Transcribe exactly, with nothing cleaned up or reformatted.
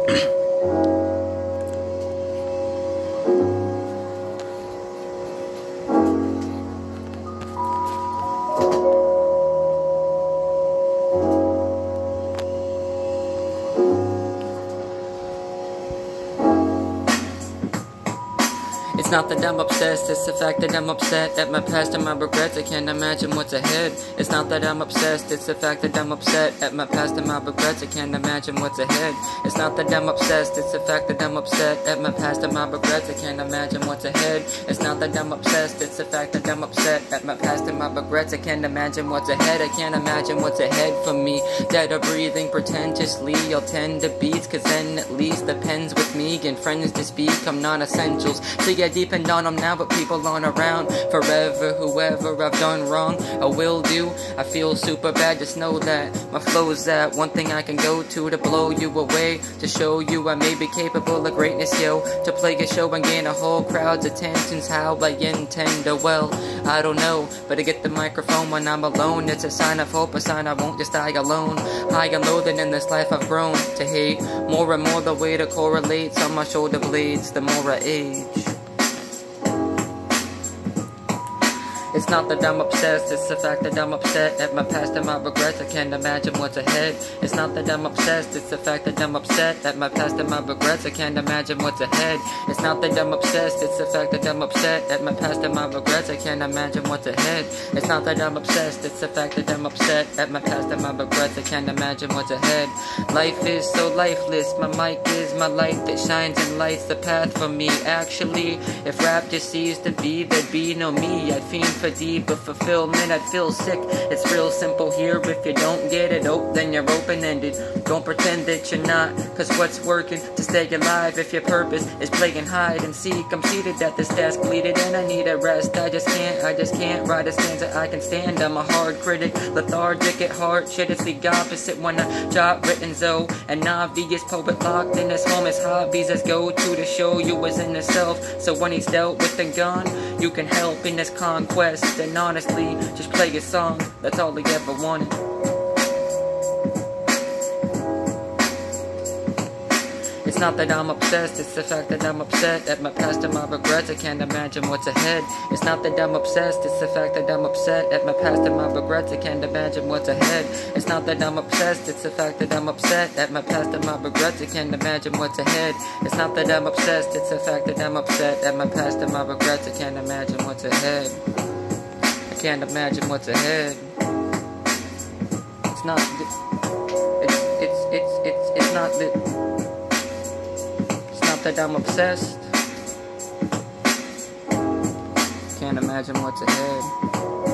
It's not that I'm obsessed, it's the fact that I'm upset at my past and my regrets. I can't imagine what's ahead. It's not that I'm obsessed, it's the fact that I'm upset at my past and my regrets. I can't imagine what's ahead. It's not that I'm obsessed, it's the fact that I'm upset at my past and my regrets. I can't imagine what's ahead. It's not that I'm obsessed, it's the fact that I'm upset at my past and my regrets. I can't imagine what's ahead. I can't imagine what's ahead for me. Dead or breathing pretentiously, I'll tend to beats, cause then at least the pen's with me and friends to speak. I'm non-essentials, so yeah, depend on them now, but people aren't around forever. Whoever I've done wrong, I will do. I feel super bad, just know that my flow is that one thing I can go to to blow you away, to show you I may be capable of greatness, yo. To play a show and gain a whole crowd's attention's how I intend to. Well, I don't know, but to get the microphone when I'm alone, it's a sign of hope, a sign I won't just die alone. High and low, then in this life I've grown to hate more and more. The way to correlates on my shoulder blades the more I age. It's not that I'm obsessed, it's the fact that I'm upset at my past and my regrets. I can't imagine what's ahead. It's not that I'm obsessed, it's the fact that I'm upset at my past and my regrets. I can't imagine what's ahead. It's not that I'm obsessed, it's the fact that I'm upset at my past and my regrets. I can't imagine what's ahead. It's not that I'm obsessed, it's the fact that I'm upset at my past and my regrets. I can't imagine what's ahead. Life is so lifeless, my mic is my light that shines and lights the path for me. Actually, if rap just ceased to be, there'd be no me. I'd fiend for deeper fulfillment, I'd feel sick. It's real simple here, if you don't get it, oh, then you're open-ended. Don't pretend that you're not, cause what's working to stay alive if your purpose is playing hide and seek? I'm seated at this desk, bleeding and I need a rest. I just can't, I just can't write a stanza I can stand. I'm a hard critic, lethargic at heart. Shit, it's the opposite when I drop written though. An obvious poet locked in his home, his hobbies as go to to show you as in himself. So when he's dealt with and gone, you can help in his conquest. And honestly, just play a song, that's all he ever wanted. It's not that I'm obsessed, it's the fact that I'm upset at my past and my regrets. I can't imagine what's ahead. It's not that I'm obsessed, it's the fact that I'm upset at my past and my regrets. I can't imagine what's ahead. It's not that I'm obsessed, it's the fact that I'm upset at my past and my regrets. I can't imagine what's ahead. It's not that I'm obsessed, it's the fact that I'm upset at my past and my regrets. I can't imagine what's ahead. I can't imagine what's ahead. It's not. It's it's it's it's it's not that. That I'm obsessed. Can't imagine what's ahead.